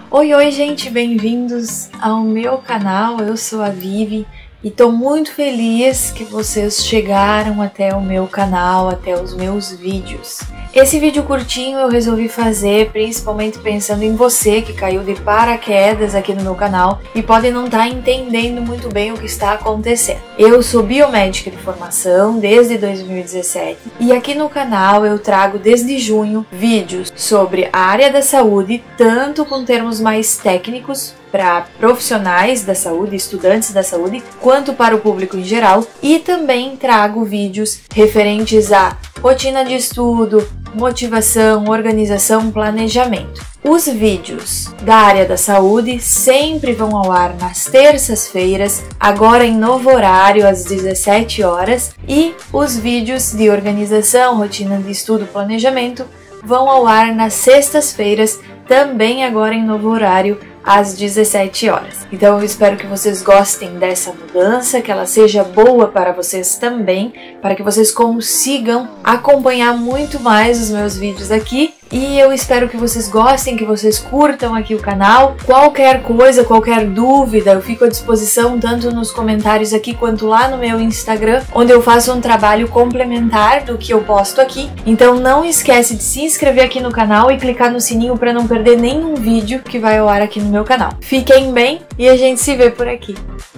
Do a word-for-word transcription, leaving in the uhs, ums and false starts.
Oi, oi gente, bem-vindos ao meu canal, eu sou a Vivi e tô muito feliz que vocês chegaram até o meu canal, até os meus vídeos. Esse vídeo curtinho eu resolvi fazer principalmente pensando em você que caiu de paraquedas aqui no meu canal e pode não estar entendendo muito bem o que está acontecendo. Eu sou biomédica de formação desde dois mil e dezessete e aqui no canal eu trago desde junho vídeos sobre a área da saúde, tanto com termos mais técnicos para profissionais da saúde, estudantes da saúde, quanto para o público em geral, e também trago vídeos referentes à rotina de estudo, motivação, organização, planejamento. Os vídeos da área da saúde sempre vão ao ar nas terças-feiras, agora em novo horário, às dezessete horas, e os vídeos de organização, rotina de estudo, planejamento vão ao ar nas sextas-feiras, também agora em novo horário, às dezessete horas. Então eu espero que vocês gostem dessa mudança, que ela seja boa para vocês também, para que vocês consigam acompanhar muito mais os meus vídeos aqui. E eu espero que vocês gostem, que vocês curtam aqui o canal. Qualquer coisa, qualquer dúvida, eu fico à disposição tanto nos comentários aqui quanto lá no meu Instagram, onde eu faço um trabalho complementar do que eu posto aqui. Então não esquece de se inscrever aqui no canal e clicar no sininho para não perder nenhum vídeo que vai ao ar aqui no meu canal. Fiquem bem e a gente se vê por aqui.